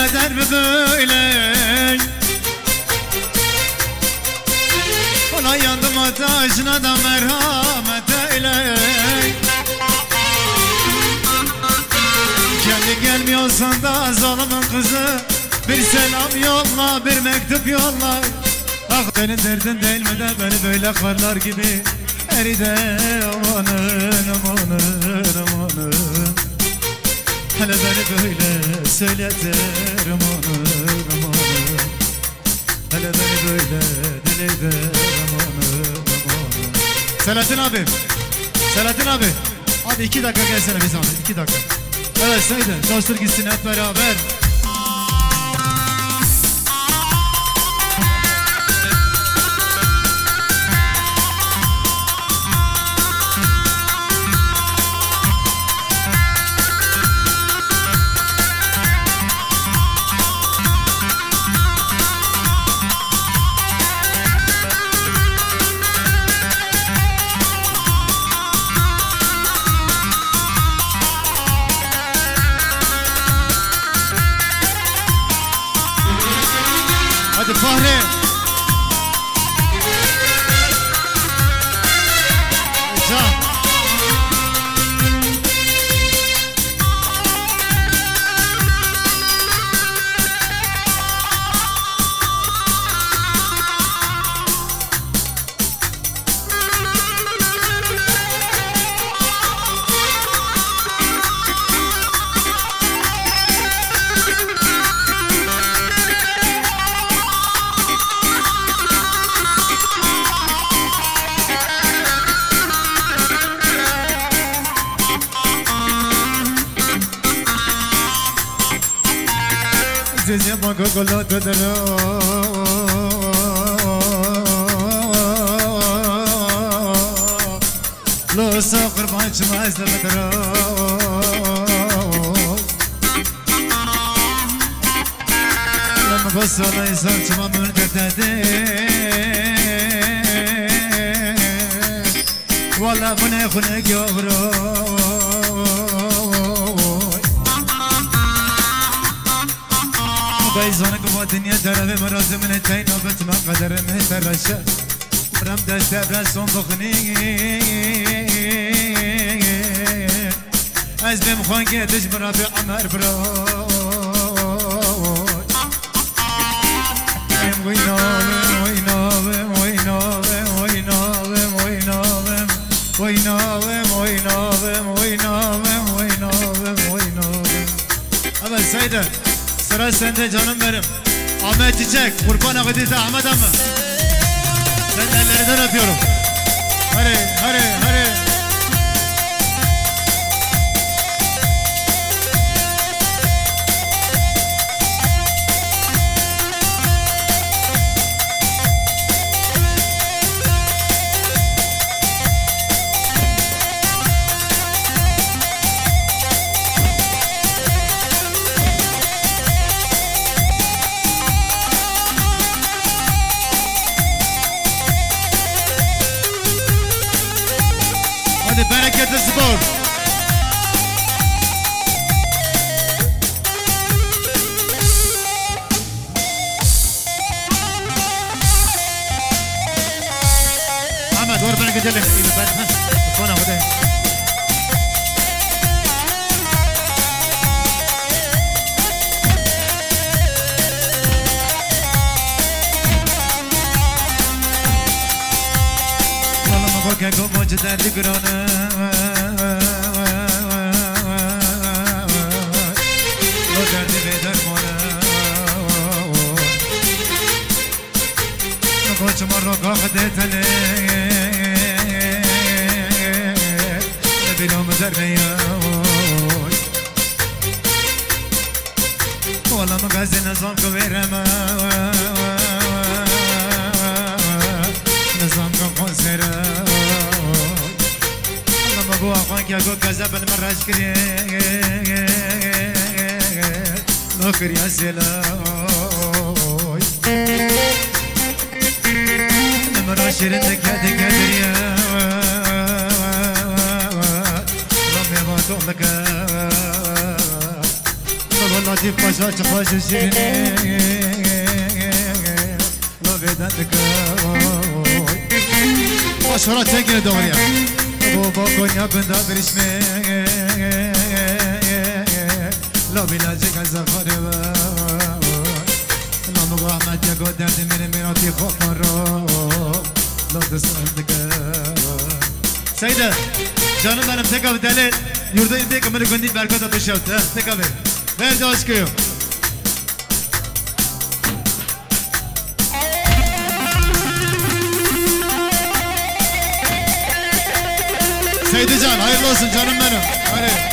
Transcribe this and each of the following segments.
درب böyle Ola yandım ateşine da merhamet eyle Kendi gelmiyorsan da zalimin kızı Bir selam yolla, bir mektup yolla Ah senin derdin değil mi de beni böyle karlar gibi eride amanın amanın amanın Hele beni böyle söyletir amanın amanın Hele beni böyle dileydir amanın amanın Selahattin abi, Selahattin abi Abi 2 dakika gelsene bir zahmet 2 dakika Evet Seydi, coştur gitsin hep beraber Fahri Can Zizi baka kola tedera Lo sakır başıma izlemedera Lama basala insan çıma mürtetedi Valla bu ne khune gyavro بيزانك ودنيا درب مراد من التين وبت ما قدر من ترشا رم دست برسون بخني از بم خوان گدش برا به عمر برا وينا وينا وينا وينا وينا وينا وينا وينا وينا وينا أبا سيدة Sıra sende canım benim Ahmet Çiçek kurban akıdıysa Ahmet amma Sen ellerinden öpüyorum Hadi hadi hadi Bereketli spor. Ahmet var bana gidelim. Bana hadi. Che come c'è da di grone Lo guardi veder mona Lo coach marro قاعدة تلي نبي لهم زرنيا والله ما قازي نظام كبيرما نظام كفوسرا بو اخوان که اگو کذب المرش کریه لو کریه سلای نمرا شیرین دکه دریه لو میوان دولکه لطيف باشا تخاش الشيريني لو بدأت كوي باشا تجري دوريا بابا كونيا بندا برشمي لو بلاجك الزخاري لو مغامد يا قد درد من مراتي خوف مرة لو تصدق سيدة canım benim tek abi deli yurda indik ama gönül berkata beşavt ha tek abi ver de aşkım Seydican hayırlı olsun canım benim hadi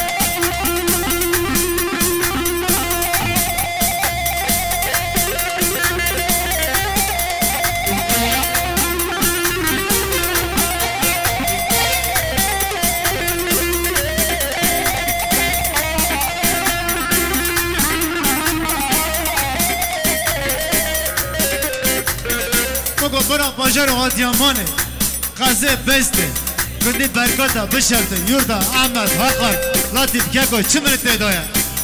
برا باجر و آدیامانه غزه بسته گندی برکاتا بشرته یوردا احمد حقا لطیف گگو چه منت نیدایا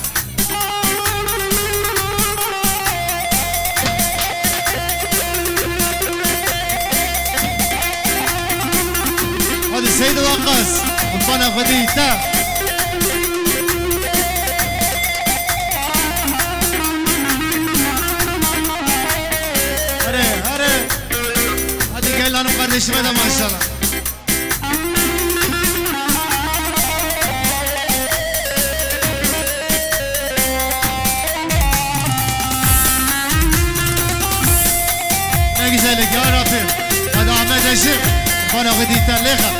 هادی سید وقاص مفانا خودی تا Hanım kardeşime de maşallah. Ne güzellik ya Rabbim. Hadi Ahmet Eşim. Bana gıdıyten leha.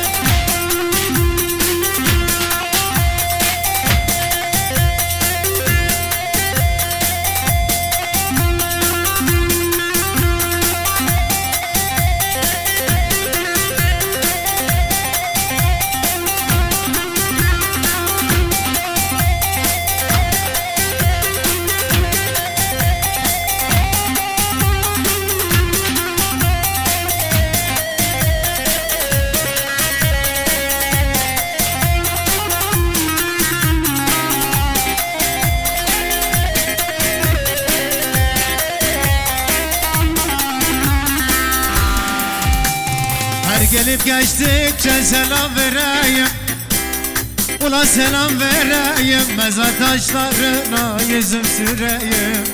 Gelip geçtikçe selam vereyim Ula selam vereyim Mezar taşlarına yüzüm süreyim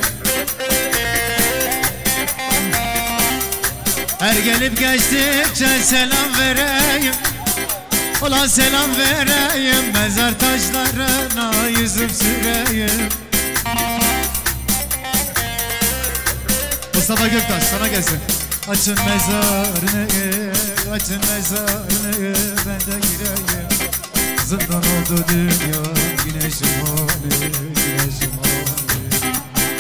Her gelip geçtikçe selam vereyim Ula selam vereyim Mezar taşlarına yüzüm süreyim Mustafa Göktaş sana gelsin Açın mezarını Açın mezarını ben de gireyim Zindan oldu dünya güneşim oli güneşim oli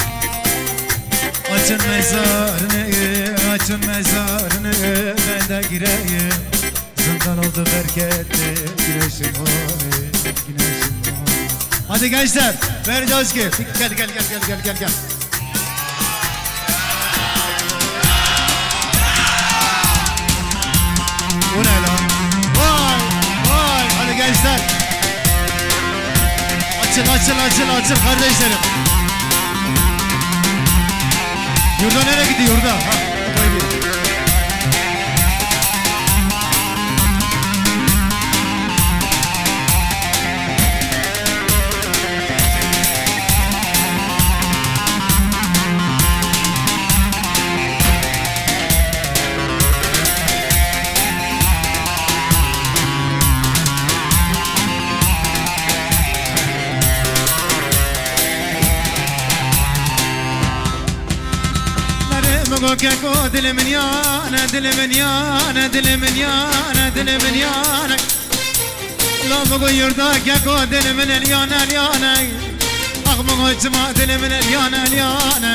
Açın mezarını ben de gireyim Zindan oldu berketli güneşim oli güneşim oli Hadi gençler ver coşku gel Bu ne lan? Vay hadi gençler Açıl kardeşlerim Yurda nereye gidiyor yurda? Ha, Keko dilimin yana, dilimin yana, dilimin yana, dilimin yana Lomugu yurda keko dilimin yana, yana Akmugu açma dilimin yana, yana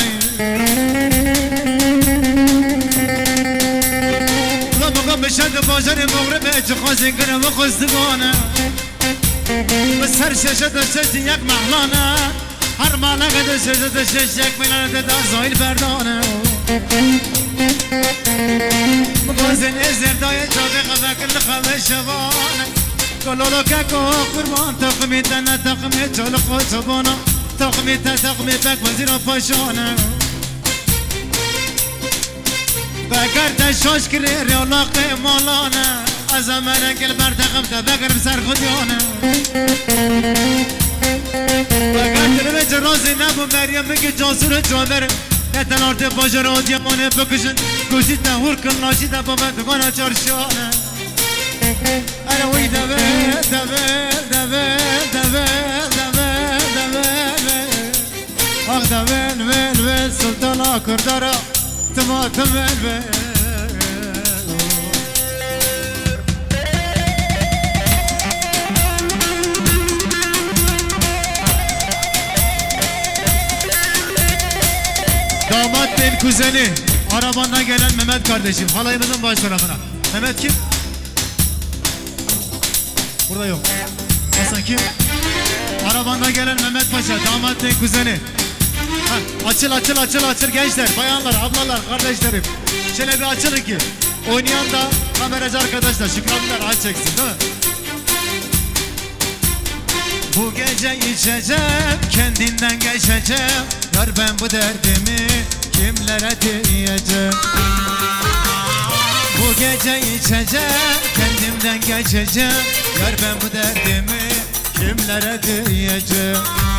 Lomugu bişadı bajari mağrib çıkazın kırımı kızdıgana Bes her şeşe döşeşin yak mahlana Her mala gıdı sözü döşeşek Milane da zahil berdana مقازن ازر دای جاده قبل خواهش شبانه کلولو که که قربان تقمی تنه تقمی چال خود شبانه تقمي بك وزير فاشانه بكرت شوش كرير يلاقي مولانا أزمانك البرتقم تذكر بسر خديانه بكرت رمج رازي نبو مريم بك جاسور جامر نتنارت باجرات يمانه بكشن كوشید نهور کن ناشید با من دکانا چارشانه اره وی دوه آخ دوه سلطانا کردارا تماتم damat benim kuzeni arabandan gelen Mehmet kardeşim halayımızın baş tarafına. Mehmet kim? Burada yok. Hasan kim? Arabandan gelen Mehmet Paşa damat benim kuzeni. Ha, açıl gençler, bayanlar, ablalar, kardeşlerim. Şöyle bir açılın ki oynayan da kameracı arkadaşlar Şükrü'nler aç çeksin değil mi? Bu gece içeceğim, kendinden geçeceğim. Yar ben bu derdimi kimlere diyeceğim? Bu gece içeceğim, kendimden geçeceğim. Yar ben bu derdimi kimlere diyeceğim?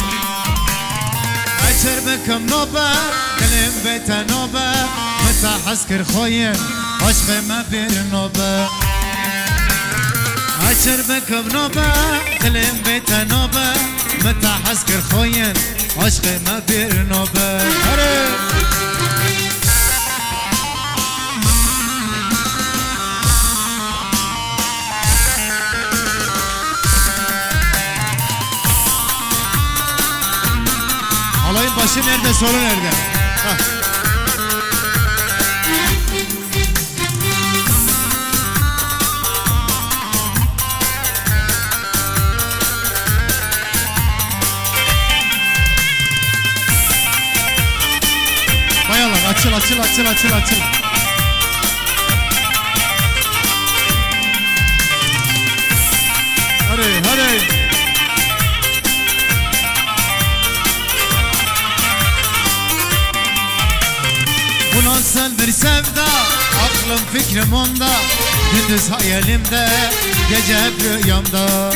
Açır bıkım nobe, dilim bete nobe. Mütehaskır koyun, aşkıma bir nobe. Açır bıkım nobe, dilim bete nobe. Mütehaskır koyun, aşkıma bir nobe. Alayın başı nerede, sonu nerede? Hah. Bayalar açıl. Hadi. Bu nasıl bir sevda, aklım fikrim onda. Gündüz hayalimde, gece hep rüyamda.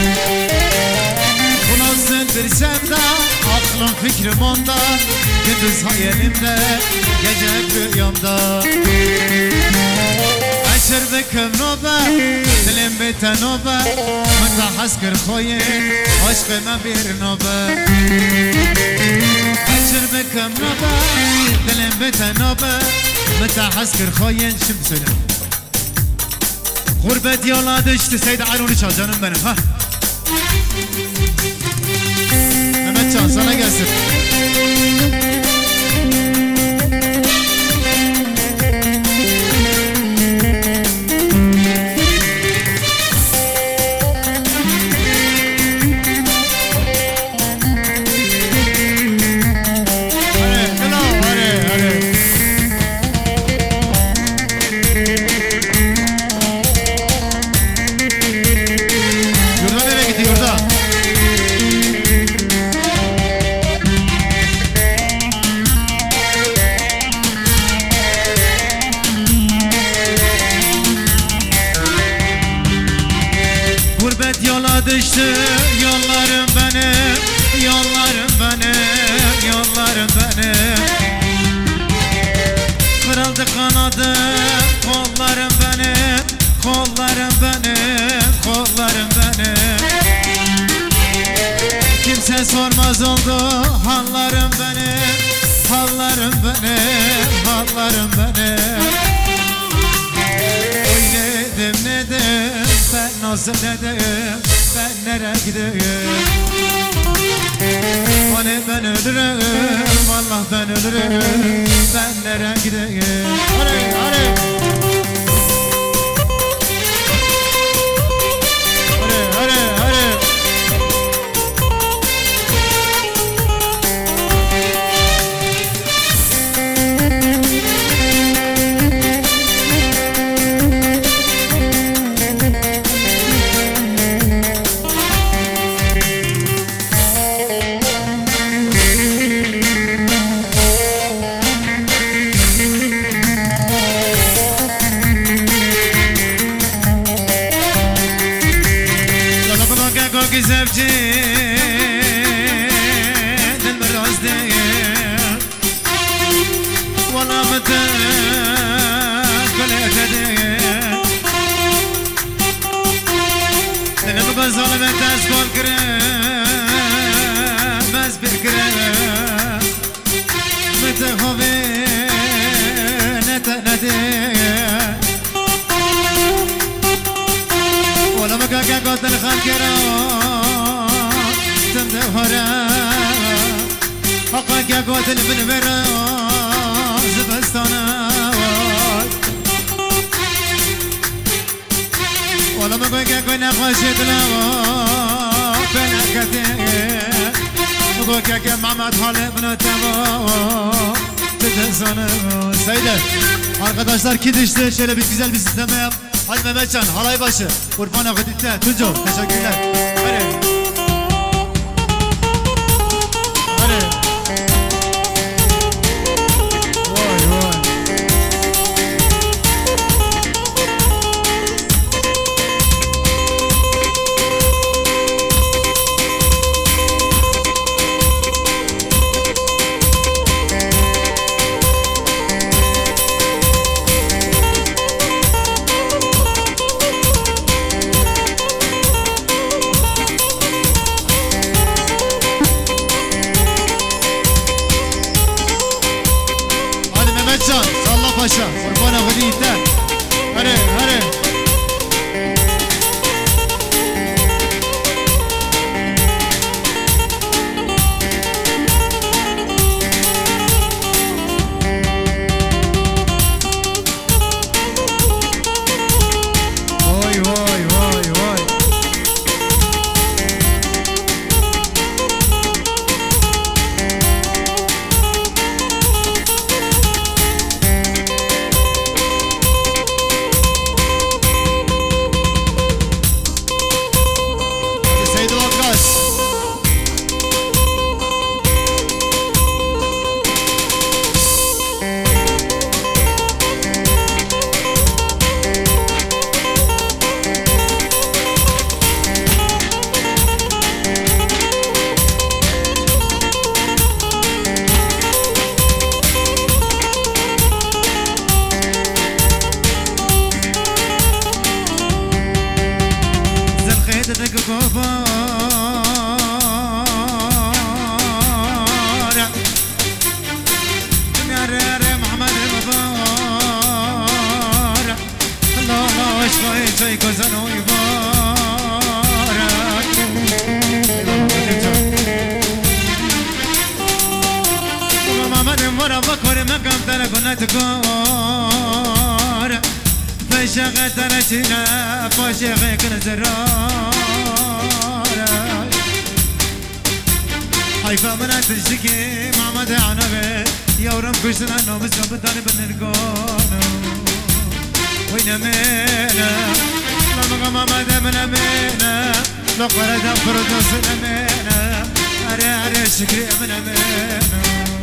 Bu nasıl bir sevda, aklım fikrim onda. Gündüz hayalimde, gece hep rüyamda. Açır bıkım nobe, dilim bite nobe. Mütehaskır koyun, aşkıma bir nobe. Açır bıkım nobe, dilim bite nobe. Mütehaskır koyun. Şimdi söyle. Gurbet yola düştü, Seydi Arun'u çal canım benim ha. Mehmetcan sana gelsin. Düştü yollarım benim, yollarım benim. Kırıldı kanadı, kollarım benim, kollarım benim. Kimse sormaz oldu hallarım benim, hallarım benim. Oynadım nedim, ben nasıl dedim, ben nereye gideyim? Hani ben ölürüm, Allah ben ölürüm. Ben nereye gideyim? Hadi. بكوكي زفجي دل بالراس دي والله متى كلها دي انا بقول ظلمت اسكول كريم بس بالكريم متى خوفي نتا ندي ولا مكاكا قوت الخنكرة تمدهورا حقاكا قوت البنبرا زبستانا ولا مكاكا كنا خوشتنا بنكتي مكاكا محمد حالي بنتبا تتسانا سيدة arkadaşlar kidişti şöyle bir güzel bir sisteme yap. Hadi Mehmetcan halay başı Kurban Akıdit'te Tunco teşekkürler. Hadi hadi vay vay Paşa, Kurban Akıdit'te. Hadi, hadi. Vay vay vay vay. حيفا من تشتكي محمد عنبه يورم كشتنا نومس كبتاني بنرقونه وين مينا لما محمد من مينا لو قرد فردوس مينا اري اري شكري من مينا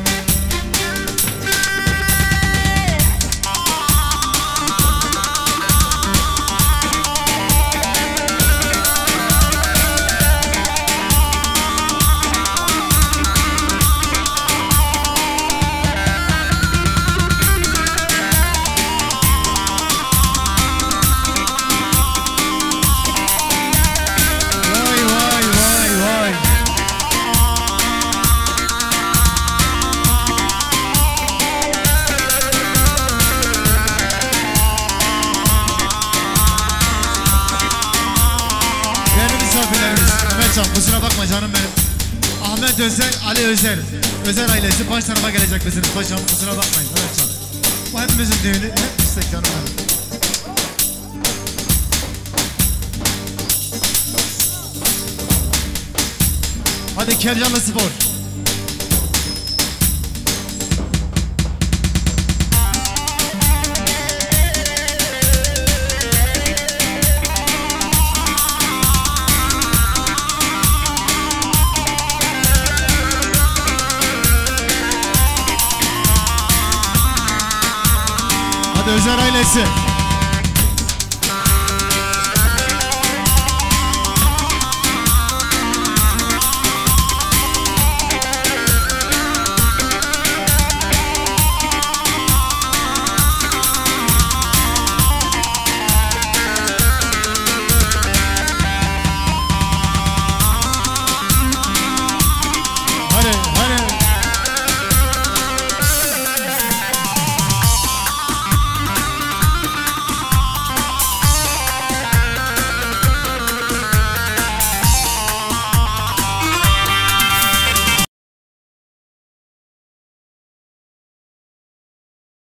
Kusura bakma canım benim. Ahmet Özer, Ali Özer. Özer ailesi baş tarafa gelecek bizim paşam. Kusura bakmayın. Evet canım. Bu hepimizin düğünü. Hep istek canım benim. Hadi Kercanlı Spor. Özer ailesi.